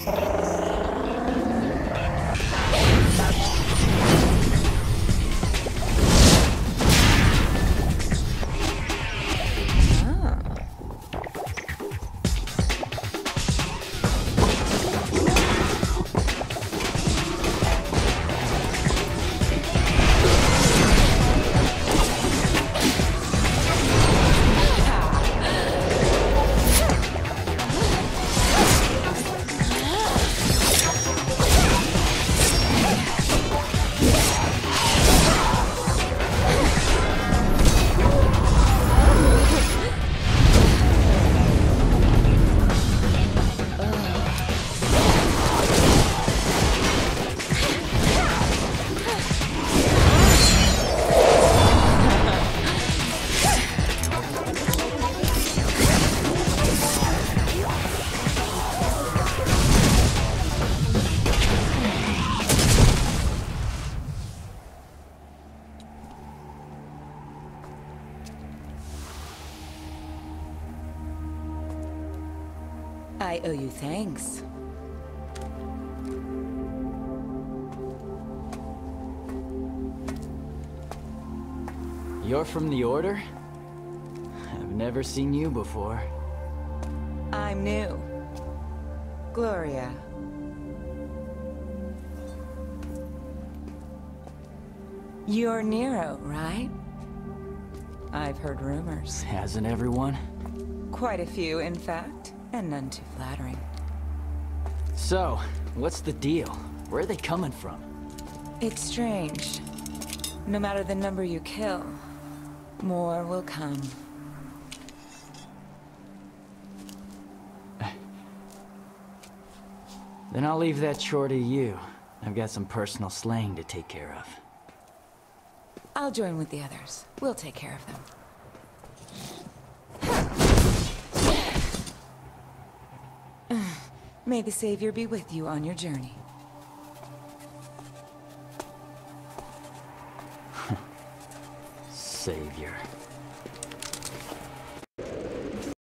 I owe you thanks. You're from the Order? I've never seen you before. I'm new. Gloria. You're Nero, right? I've heard rumors. Hasn't everyone? Quite a few, in fact, and none too flattering. So, what's the deal? Where are they coming from? It's strange. No matter the number you kill, more will come. Then I'll leave that chore to you. I've got some personal slaying to take care of. I'll join with the others. We'll take care of them. May the Savior be with you on your journey. Savior.